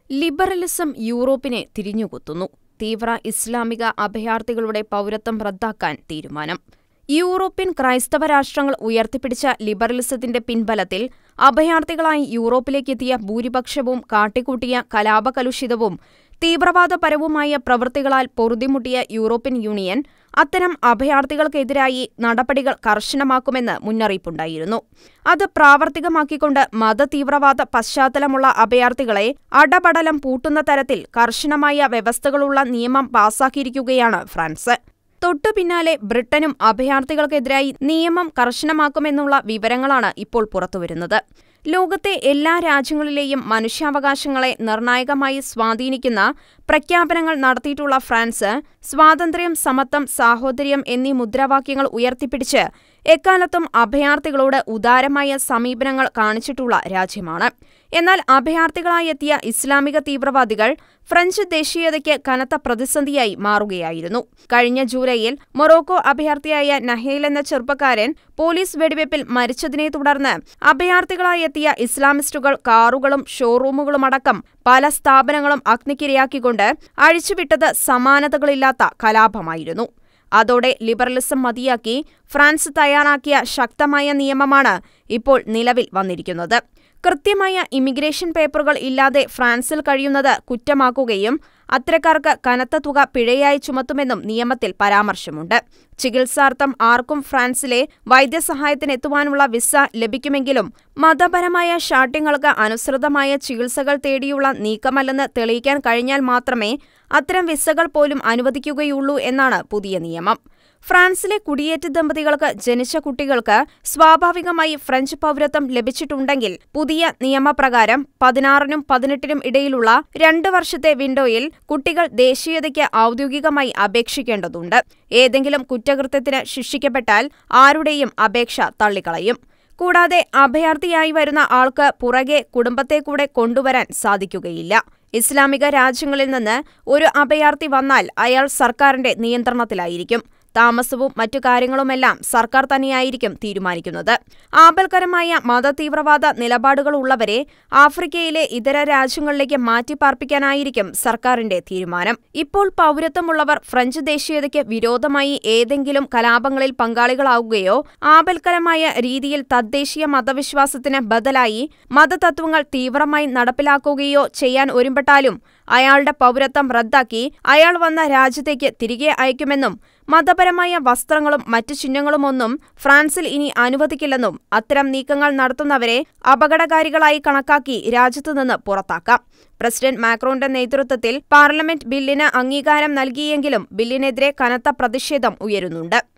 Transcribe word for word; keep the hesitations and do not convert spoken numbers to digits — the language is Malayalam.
ലിബറലിസം യൂറോപ്പിനെ തിരിഞ്ഞുകുത്തുന്നു. തീവ്ര ഇസ്ലാമിക അഭയാർത്ഥികളുടെ പൗരത്വം റദ്ദാക്കാൻ തീരുമാനം. യൂറോപ്യൻ ക്രൈസ്തവ രാഷ്ട്രങ്ങൾ ഉയർത്തിപ്പിടിച്ച ലിബറലിസത്തിന്റെ പിൻബലത്തിൽ അഭയാർത്ഥികളായി യൂറോപ്പിലേക്കെത്തിയ ഭൂരിപക്ഷവും കാട്ടിക്കൂട്ടിയ കലാപകലുഷിതവും തീവ്രവാദപരവുമായ പ്രവൃത്തികളാൽ പൊറുതിമുട്ടിയ യൂറോപ്യൻ യൂണിയൻ അത്തരം അഭയാർത്ഥികൾക്കെതിരായി നടപടികൾ കർശനമാക്കുമെന്ന് മുന്നറിയിപ്പുണ്ടായിരുന്നു. അത് പ്രാവർത്തികമാക്കിക്കൊണ്ട് മതതീവ്രവാദ പശ്ചാത്തലമുള്ള അഭയാർത്ഥികളെ അടപടലം പൂട്ടുന്ന തരത്തിൽ കർശനമായ വ്യവസ്ഥകളുള്ള നിയമം പാസാക്കിയിരിക്കുകയാണ് ഫ്രാൻസ്. തൊട്ടുപിന്നാലെ ബ്രിട്ടനും അഭയാർത്ഥികൾക്കെതിരായി നിയമം കർശനമാക്കുമെന്നുള്ള വിവരങ്ങളാണ് ഇപ്പോൾ പുറത്തുവരുന്നത്. ലോകത്തെ എല്ലാ രാജ്യങ്ങളിലെയും മനുഷ്യാവകാശങ്ങളെ നിർണായകമായി സ്വാധീനിക്കുന്ന പ്രഖ്യാപനങ്ങൾ നടത്തിയിട്ടുള്ള ഫ്രാൻസ് സ്വാതന്ത്ര്യം, സമത്വം, സാഹോദര്യം എന്നീ മുദ്രാവാക്യങ്ങൾ ഉയർത്തിപ്പിടിച്ച് എക്കാലത്തും അഭയാർത്ഥികളോട് ഉദാരമായ സമീപനങ്ങൾ കാണിച്ചിട്ടുള്ള രാജ്യമാണ്. എന്നാൽ അഭയാർത്ഥികളായെത്തിയ ഇസ്ലാമിക തീവ്രവാദികൾ ഫ്രഞ്ച് ദേശീയതയ്ക്ക് കനത്ത പ്രതിസന്ധിയായി മാറുകയായിരുന്നു. കഴിഞ്ഞ ജൂലൈയിൽ മൊറോക്കോ അഭയാർത്ഥിയായ നഹേൽ എന്ന ചെറുപ്പക്കാരൻ പോലീസ് വെടിവയ്പിൽ മരിച്ചതിനെ തുടർന്ന് അഭയാർത്ഥികളായെത്തിയ ഇസ്ലാമിസ്റ്റുകൾ കാറുകളും ഷോറൂമുകളുമടക്കം പല സ്ഥാപനങ്ങളും അഗ്നിക്കിരയാക്കിക്കൊണ്ട് അഴിച്ചുവിട്ടത് സമാനതകളില്ലാത്ത കലാപമായിരുന്നു. അതോടെ ലിബറലിസം മതിയാക്കി ഫ്രാൻസ് തയ്യാറാക്കിയ ശക്തമായ നിയമമാണ് ഇപ്പോൾ നിലവിൽ വന്നിരിക്കുന്നത്. കൃത്യമായ ഇമിഗ്രേഷൻ പേപ്പറുകൾ ഇല്ലാതെ ഫ്രാൻസിൽ കഴിയുന്നത് കുറ്റമാക്കുകയും അത്തരക്കാർക്ക് കനത്ത തുക പിഴയായി ചുമത്തുമെന്നും നിയമത്തിൽ പരാമർശമുണ്ട്. ചികിത്സാർത്ഥം ആർക്കും ഫ്രാൻസിലെ വൈദ്യസഹായത്തിനെത്തുവാനുള്ള വിസ ലഭിക്കുമെങ്കിലും മതപരമായ ശാഠ്യങ്ങൾക്ക് അനുസൃതമായ ചികിത്സകൾ തേടിയുള്ള നീക്കമല്ലെന്ന് തെളിയിക്കാൻ കഴിഞ്ഞാൽ മാത്രമേ അത്തരം വിസകൾ പോലും അനുവദിക്കുകയുള്ളൂ എന്നാണ് പുതിയ നിയമം. ഫ്രാൻസിലെ കുടിയേറ്റ ദമ്പതികൾക്ക് ജനിച്ച കുട്ടികൾക്ക് സ്വാഭാവികമായി ഫ്രഞ്ച് പൗരത്വം ലഭിച്ചിട്ടുണ്ടെങ്കിൽ പുതിയ നിയമപ്രകാരം പതിനാറിനും പതിനെട്ടിനും ഇടയിലുള്ള രണ്ട് വർഷത്തെ വിൻഡോയിൽ കുട്ടികൾ ദേശീയതയ്ക്ക് ഔദ്യോഗികമായി അപേക്ഷിക്കേണ്ടതുണ്ട്. ഏതെങ്കിലും കുറ്റകൃത്യത്തിന് ശിക്ഷിക്കപ്പെട്ടാൽ ആരുടെയും അപേക്ഷ തള്ളിക്കളയും. കൂടാതെ അഭയാർത്ഥിയായി വരുന്ന ആൾക്ക് പുറകെ കുടുംബത്തെ കൂടെ കൊണ്ടുവരാൻ സാധിക്കുകയില്ല. ഇസ്ലാമിക രാജ്യങ്ങളിൽ നിന്ന് ഒരു അഭയാർത്ഥി വന്നാൽ അയാൾ സർക്കാരിന്റെ നിയന്ത്രണത്തിലായിരിക്കും. താമസവും മറ്റു കാര്യങ്ങളുമെല്ലാം സർക്കാർ തന്നെയായിരിക്കും തീരുമാനിക്കുന്നത്. ആപൽക്കരമായ മതതീവ്രവാദ നിലപാടുകളുള്ളവരെ ആഫ്രിക്കയിലെ ഇതര രാജ്യങ്ങളിലേക്ക് മാറ്റിപ്പാർപ്പിക്കാനായിരിക്കും സർക്കാരിന്റെ തീരുമാനം. ഇപ്പോൾ പൗരത്വമുള്ളവർ ഫ്രഞ്ച് ദേശീയതയ്ക്ക് വിരോധമായി ഏതെങ്കിലും കലാപങ്ങളിൽ പങ്കാളികളാവുകയോ ആപൽക്കരമായ രീതിയിൽ തദ്ദേശീയ മതവിശ്വാസത്തിന് ബദലായി മതതത്വങ്ങൾ തീവ്രമായി നടപ്പിലാക്കുകയോ ചെയ്യാൻ ഒരുമ്പെട്ടാലും അയാളുടെ പൗരത്വം റദ്ദാക്കി അയാൾ വന്ന രാജ്യത്തേക്ക് തിരികെ അയക്കുമെന്നും മതപരമായ വസ്ത്രങ്ങളും മറ്റു ചിഹ്നങ്ങളുമൊന്നും ഫ്രാൻസിൽ ഇനി അനുവദിക്കില്ലെന്നും അത്തരം നീക്കങ്ങൾ നടത്തുന്നവരെ അപകടകാരികളായി കണക്കാക്കി രാജ്യത്തുനിന്ന് പുറത്താക്കാം. പ്രസിഡന്റ് മാക്രോന്റെ നേതൃത്വത്തിൽ പാർലമെന്റ് ബില്ലിന് അംഗീകാരം നൽകിയെങ്കിലും ബില്ലിനെതിരെ കനത്ത പ്രതിഷേധം ഉയരുന്നുണ്ട്.